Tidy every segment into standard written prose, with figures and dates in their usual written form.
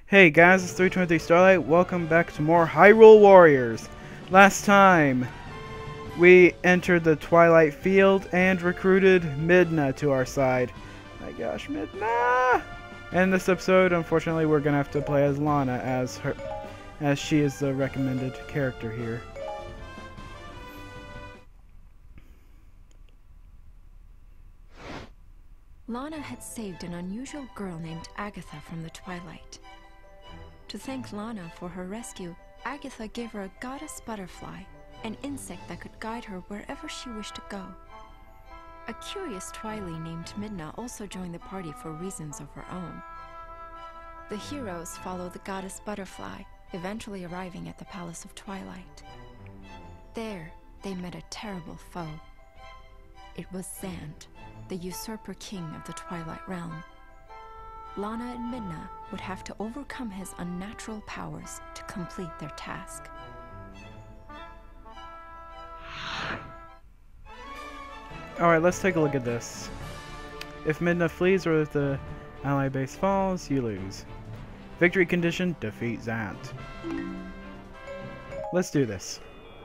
Hey guys, it's 323 Starlight. Welcome back to more Hyrule Warriors. Last time, we entered the Twilight Field and recruited Midna to our side. My gosh, Midna! And in this episode, unfortunately, we're gonna have to play as Lana as she is the recommended character here. Lana had saved an unusual girl named Agatha from the Twilight. To thank Lana for her rescue, Agatha gave her a goddess butterfly, an insect that could guide her wherever she wished to go. A curious Twily named Midna also joined the party for reasons of her own. The heroes follow the goddess butterfly, eventually arriving at the Palace of Twilight. There, they met a terrible foe. It was Zant, the usurper king of the Twilight Realm. Lana and Midna would have to overcome his unnatural powers to complete their task. Alright, let's take a look at this. If Midna flees or if the ally base falls, you lose. Victory condition, defeat Zant. Let's do this.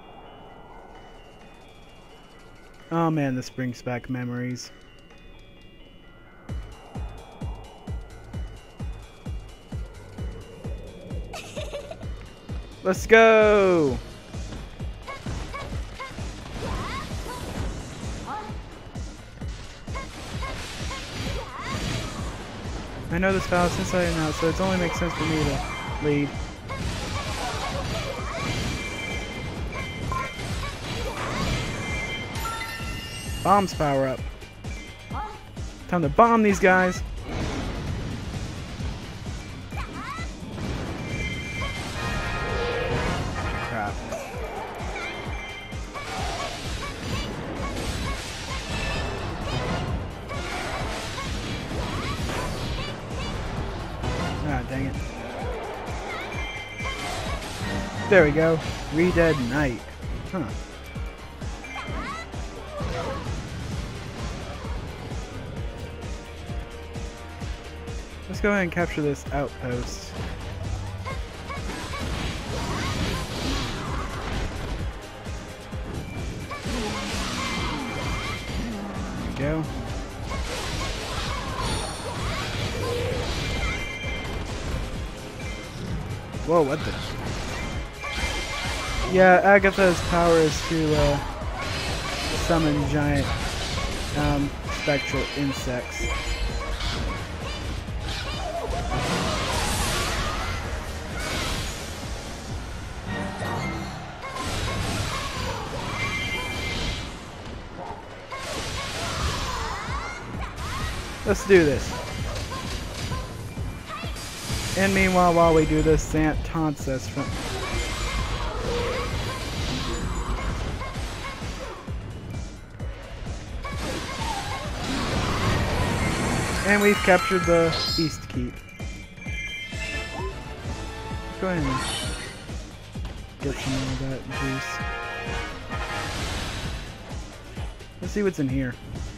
Oh man, this brings back memories. Let's go! I know this palace inside and out, so it only makes sense for me to lead. Bombs power up. Time to bomb these guys. Crap. Ah, dang it. There we go. Re-Dead Knight. Huh. Let's go ahead and capture this outpost. There we go. Whoa, what the? Yeah, Agatha's power is to summon giant spectral insects. Let's do this. And meanwhile, while we do this, Zant taunts us from... And we've captured the East Keep. Go ahead and get some of that juice. Let's see what's in here.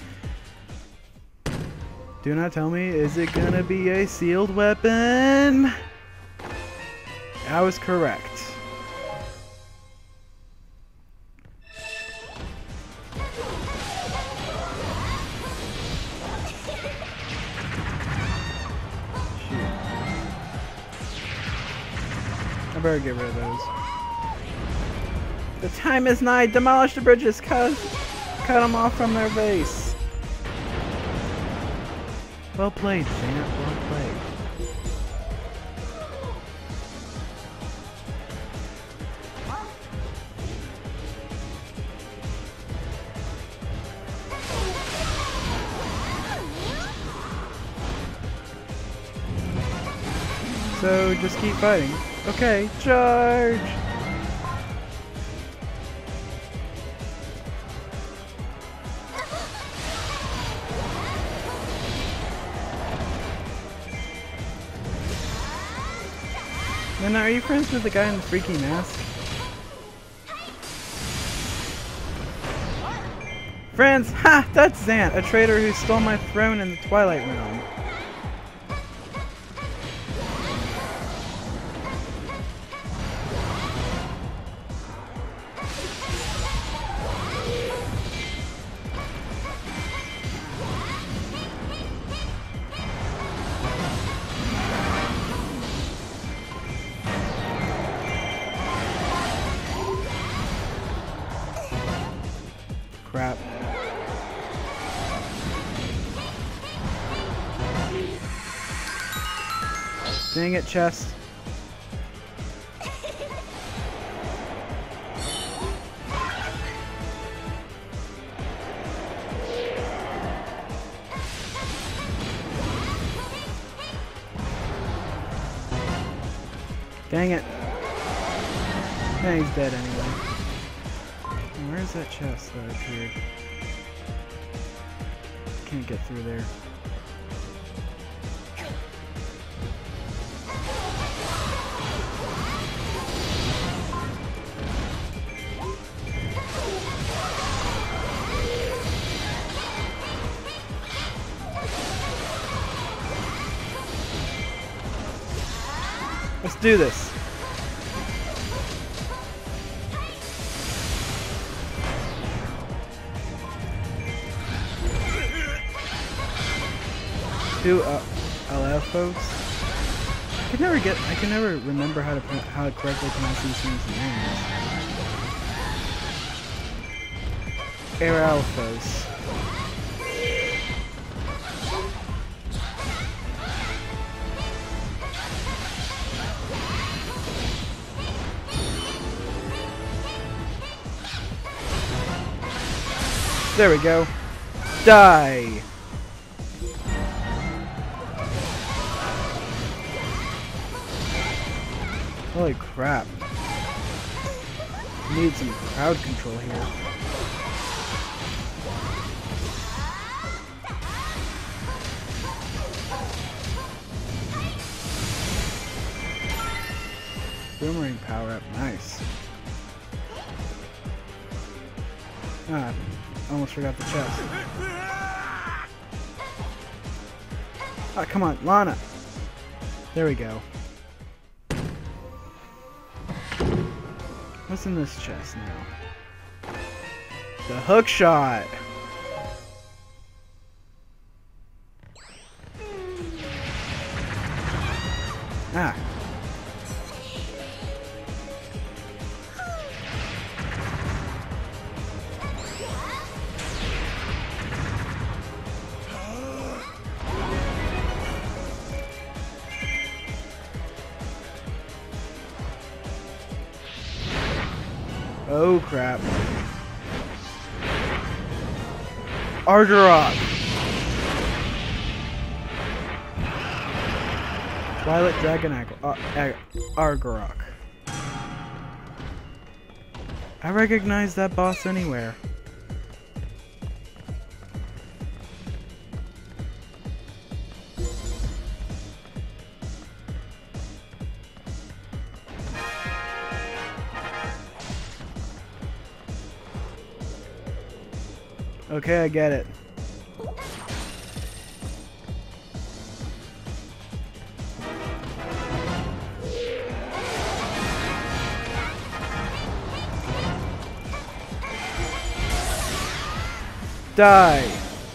Do not tell me, is it gonna be a sealed weapon? I was correct. Shoot. I better get rid of those. The time is nigh. Demolish the bridges, cut them off from their base. Well played, Zant. Well played. So, just keep fighting. Okay, charge! And are you friends with the guy in the freaky mask? Friends! Ha! That's Zant, a traitor who stole my throne in the Twilight Realm. Dang it, chest. Dang it. Yeah, he's dead anyway. Where's that chest that appeared? Can't get through there. Let's do this. Two LFOs. I can never remember how to correctly pronounce these things' names. Alphos. There we go. Die! Holy crap. Need some crowd control here. Boomerang power up, nice. Ah, almost forgot the chest. Ah, come on, Lana! There we go. What's in this chest now? The hook shot! Ah. Oh crap. Argarok. Twilight Dragon Argarok. I recognize that boss anywhere. Okay, I get it. Die!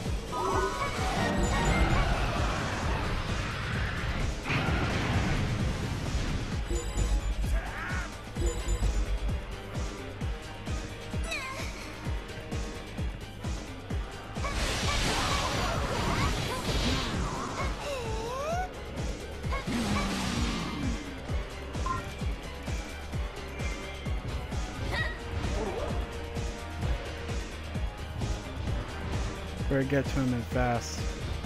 Better get to him and fast.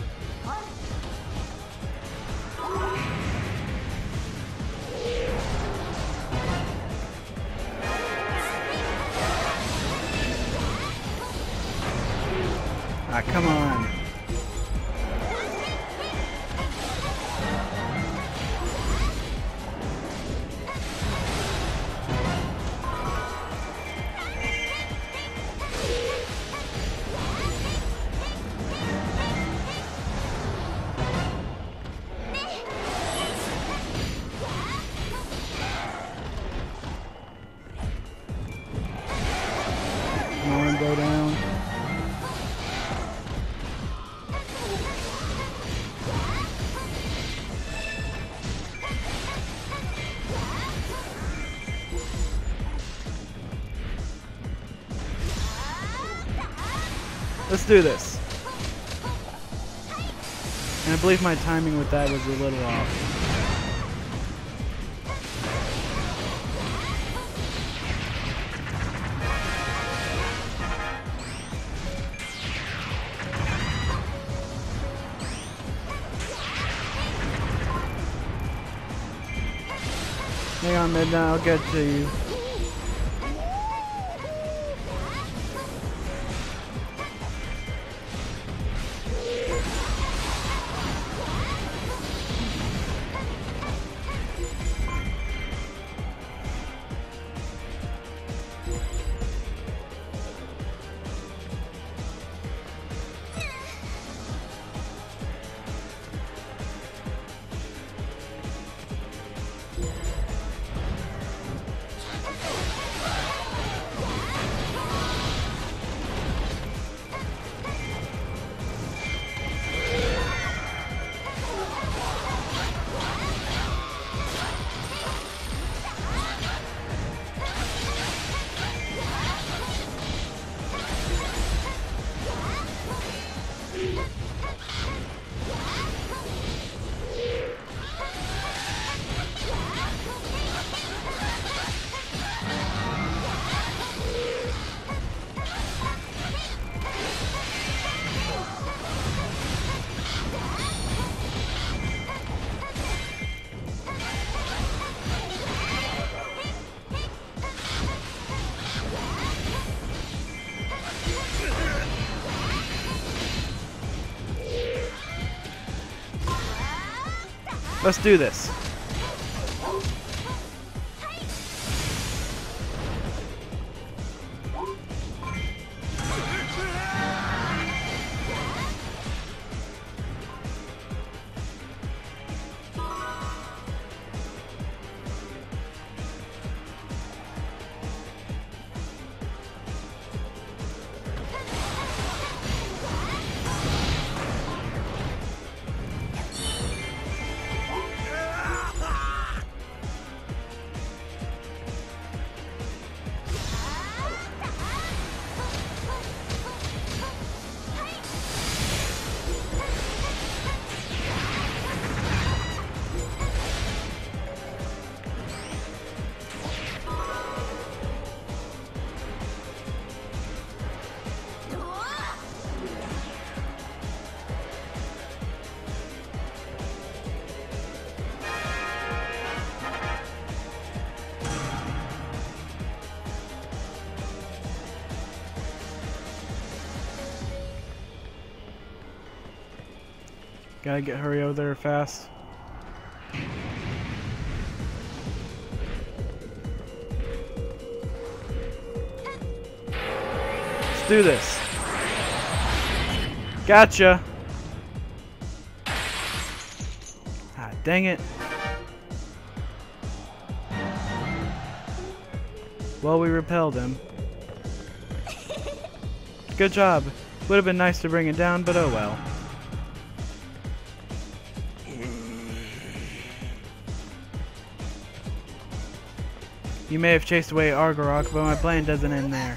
Ah, come on. Go down. Let's do this. And I believe my timing with that was a little off. Hang on, Midnight, I'll get to you. Let's do this. Gotta hurry over there fast. Let's do this. Gotcha. Ah, dang it. Well, we repelled him. Good job. Would have been nice to bring it down, but oh well. You may have chased away Argorok, but my plan doesn't end there.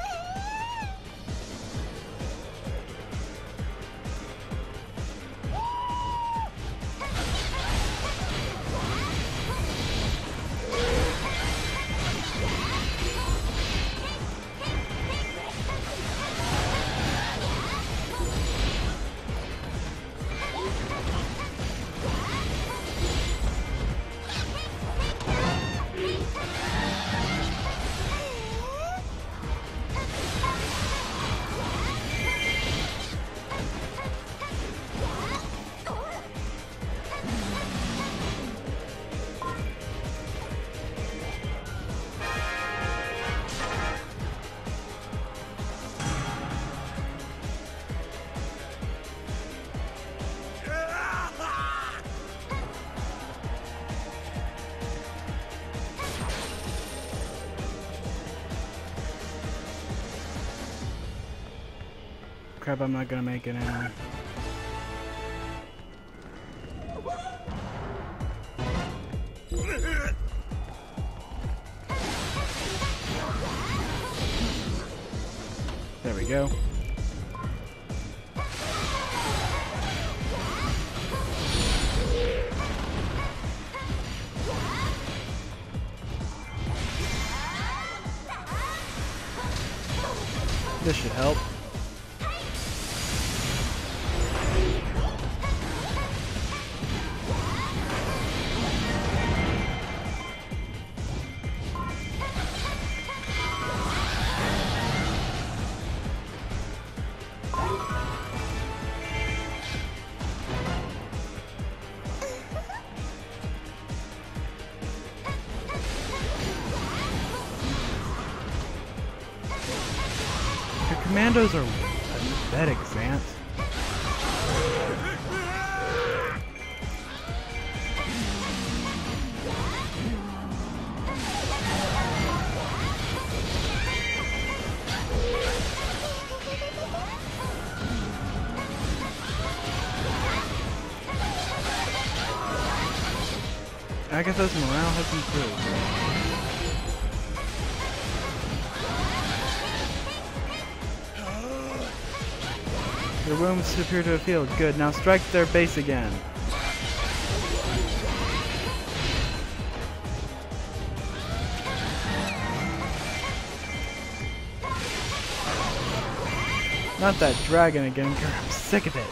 Crap, I'm not gonna make it now. There we go. This should help. commandos are pathetic, Zant. Agatha's morale has improved. Your wounds appear to have healed. Good. Now strike their base again. Not that dragon again, girl. I'm sick of it.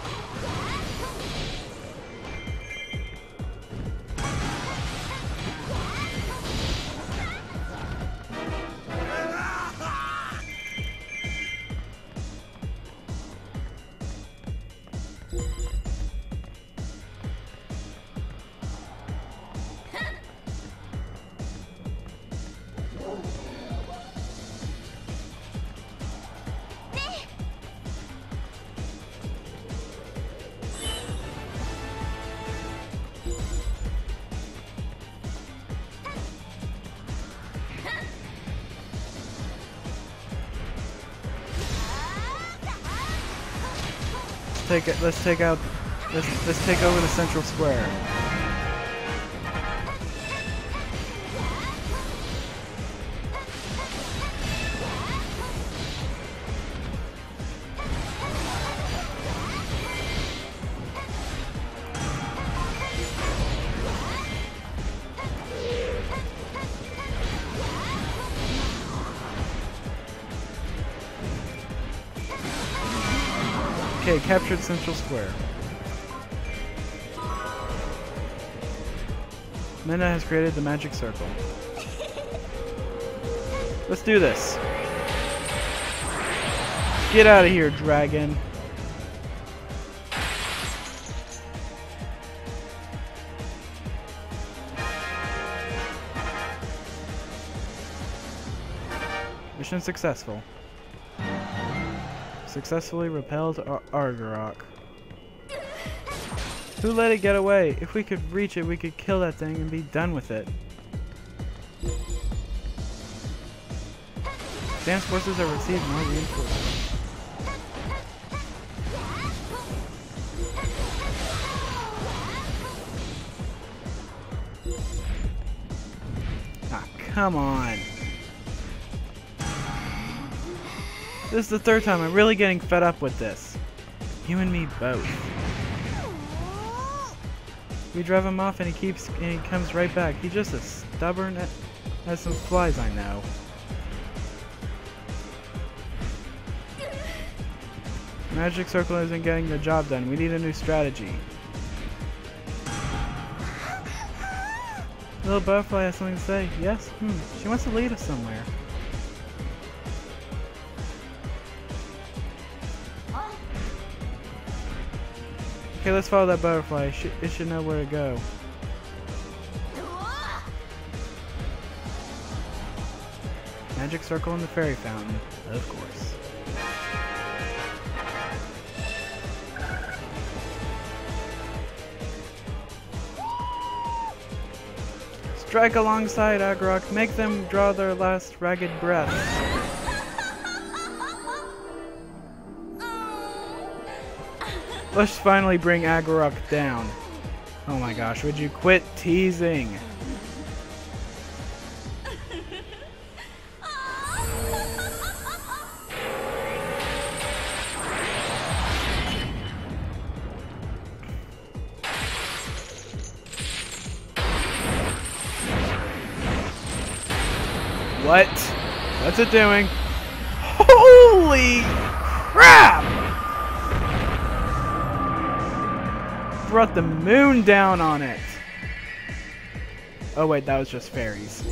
Let's take over the central square. Okay, captured Central Square. Minna has created the magic circle. Let's do this. Get out of here, dragon. Mission successful. Successfully repelled Argarok. Who let it get away? If we could reach it, we could kill that thing and be done with it. Zant's forces have received more reinforcements. Ah, come on. This is the third time. I'm really getting fed up with this. You and me both. We drive him off and he comes right back. He's just as stubborn as some flies I know. Magic Circle isn't getting the job done. We need a new strategy. Little butterfly has something to say. Yes? She wants to lead us somewhere. Okay, let's follow that butterfly. It should know where to go. Magic Circle in the Fairy Fountain, of course. Strike alongside Argarok. Make them draw their last ragged breaths. Let's finally bring Argarok down. Oh my gosh, would you quit teasing? What? What's it doing? Holy crap! Brought the moon down on it. Oh wait, that was just fairies.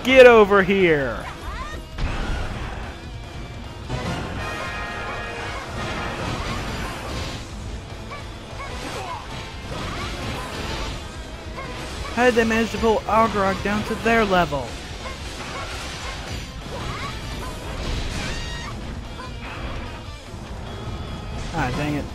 Get over here! How did they manage to pull Algarok down to their level? Ah, dang it.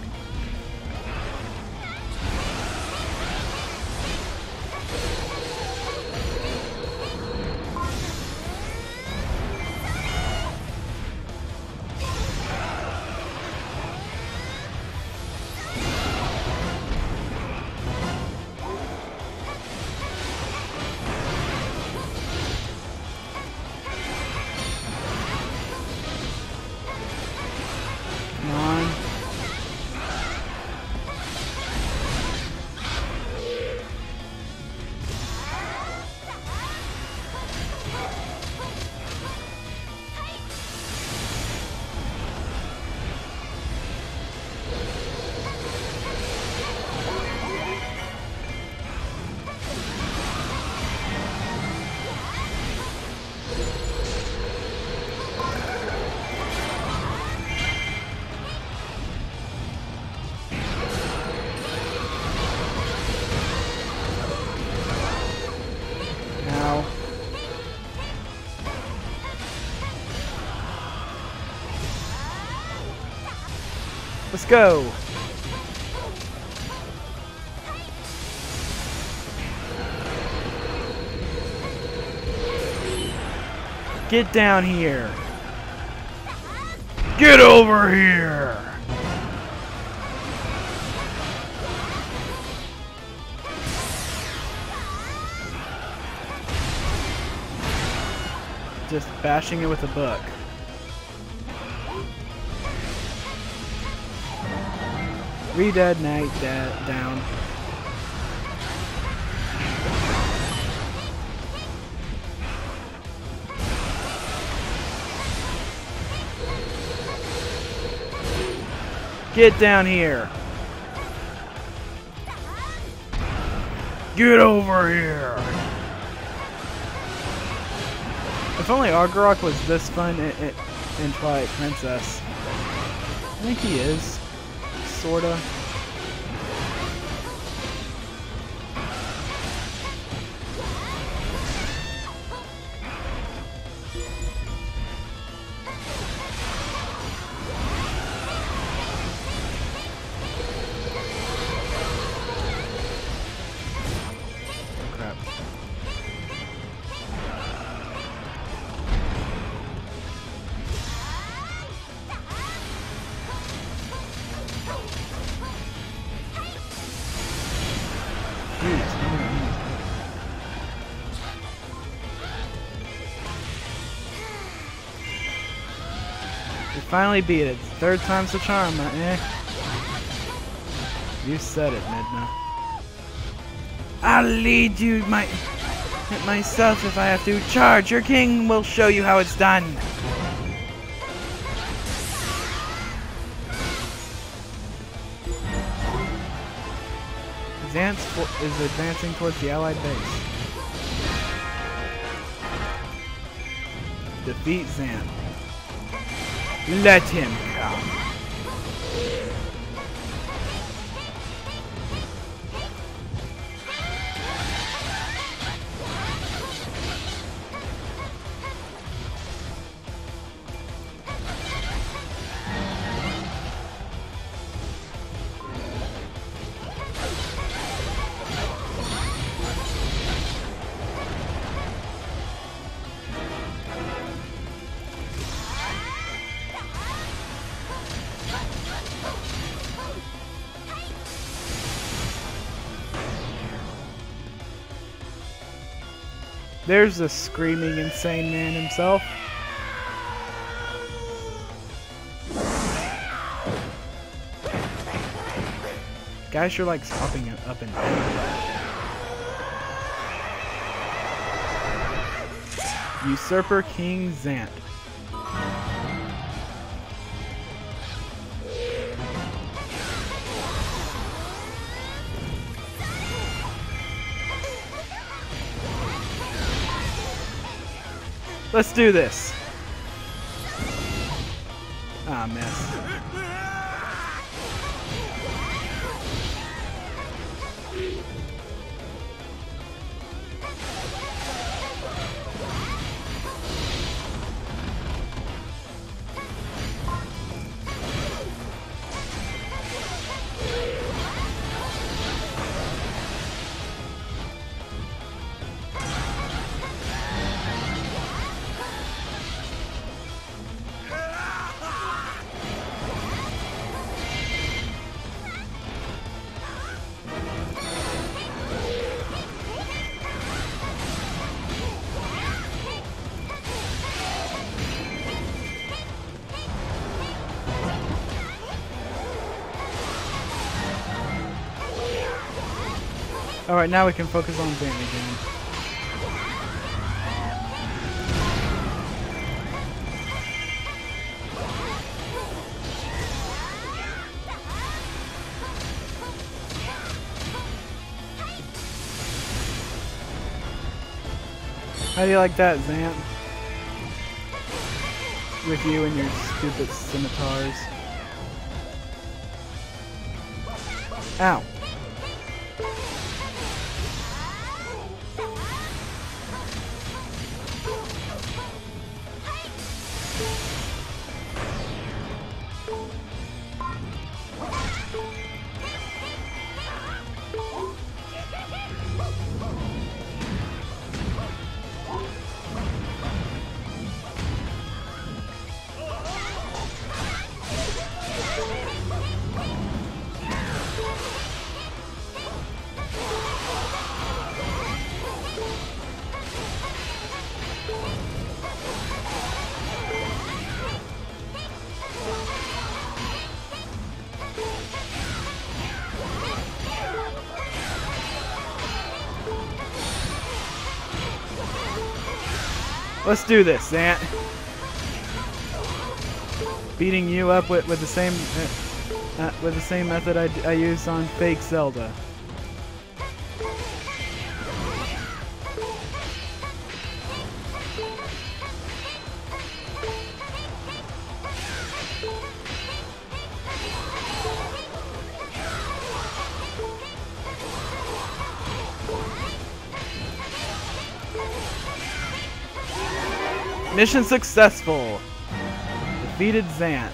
Come on. Now. Let's go. Get down here. Get over here. Just bashing it with a book. Re-dead knight down. Get down here. Get over here. If only Algarok was this fun in Twilight Princess. I think he is. Sorta. Crap. We finally beat it. Third time's the charm, eh? You said it, Midna. I'll lead you myself if I have to. Charge! Your king will show you how it's done! Zant is advancing towards the allied base. Defeat Zant. Let him come. There's the screaming insane man himself. Guy sure likes hopping up and down. Usurper King Zant. Let's do this. Ah, miss. Alright, now we can focus on Zant again. How do you like that, Zant? With you and your stupid scimitars. Ow. Let's do this, Zant. Beating you up with the same method I used on fake Zelda. Mission successful! Defeated Zant.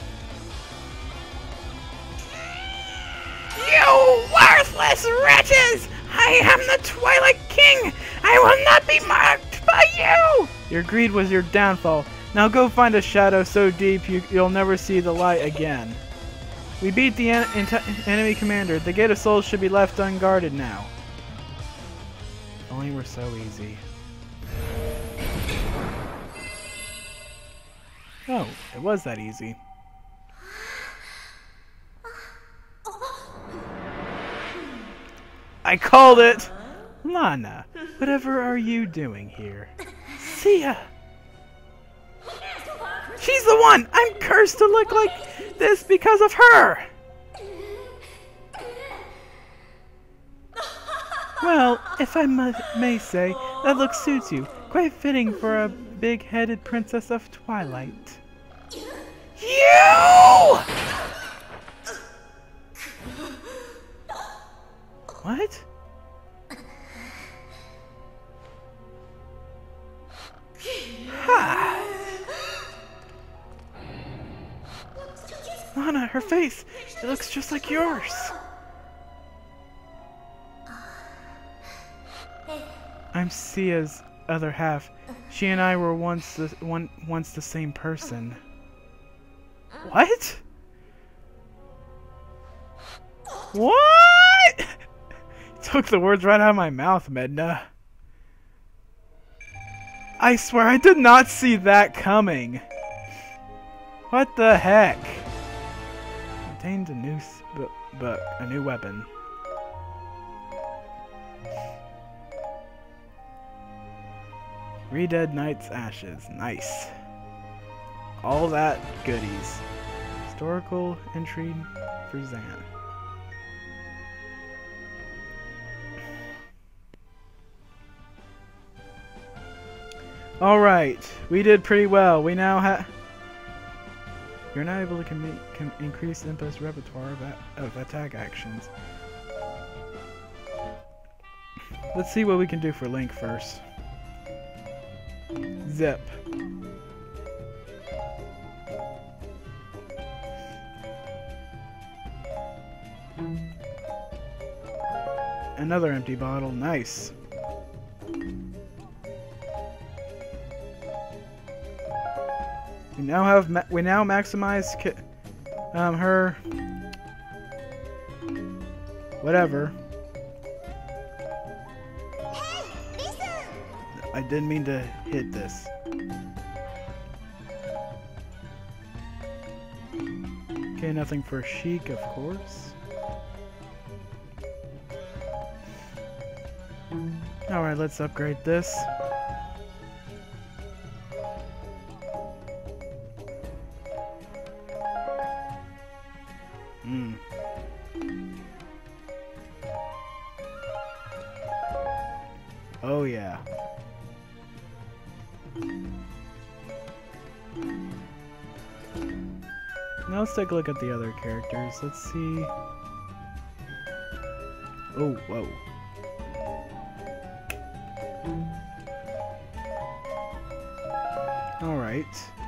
You worthless wretches! I am the Twilight King! I will not be marked by you! Your greed was your downfall. Now go find a shadow so deep you'll never see the light again. We beat the enemy commander. The Gate of Souls should be left unguarded now. If only were so easy. Oh, it was that easy. I called it! Lana, whatever are you doing here? See ya! She's the one! I'm cursed to look like this because of her! Well, if I may say, that look suits you. Quite fitting for a big-headed princess of Twilight. You! What? Ha! Lana, her face! It looks just like yours! I'm Sia's other half. She and I were once the same person. What? What? Took the words right out of my mouth, Medna. I swear I did not see that coming. What the heck? Obtained a new a new weapon. Re-Dead Knight's Ashes. Nice. All that goodies. Historical entry for Zant. Alright, we did pretty well. We now have... You're now able to increase Impo's repertoire of attack actions. Let's see what we can do for Link first. Zip. Another empty bottle. Nice. We now maximize her whatever. I didn't mean to hit this. Okay, nothing for Sheik, of course. Alright, let's upgrade this. Oh yeah. Now let's take a look at the other characters. Let's see. Oh, whoa. Alright.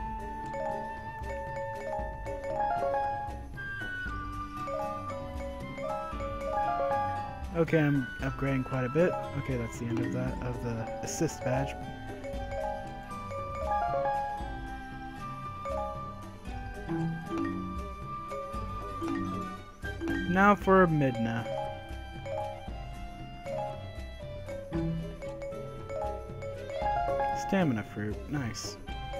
Okay, I'm upgrading quite a bit. Okay, that's the end of that, of the assist badge. Now for Midna. Stamina fruit, nice.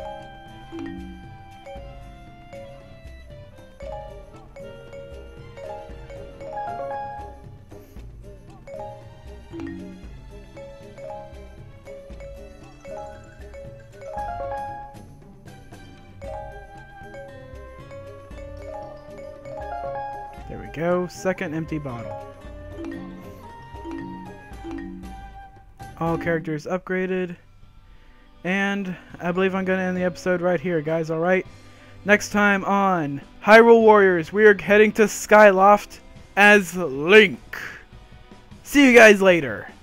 There we go, second empty bottle. All characters upgraded. And I believe I'm going to end the episode right here, guys, alright? Next time on Hyrule Warriors, we are heading to Skyloft as Link. See you guys later.